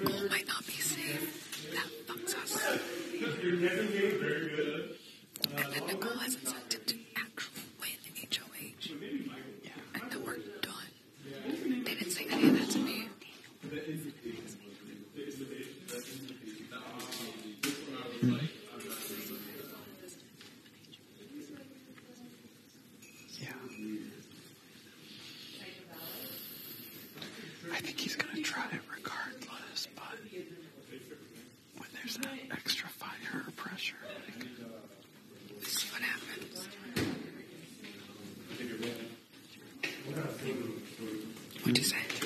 goal might not be safe. That fucks us. And then Nicole has incentive to actually win HOH. And then we're done. They didn't say any of that to me. I think he's going to try it regardless, but when there's that extra fire or pressure, Let's see what happens. What'd you say?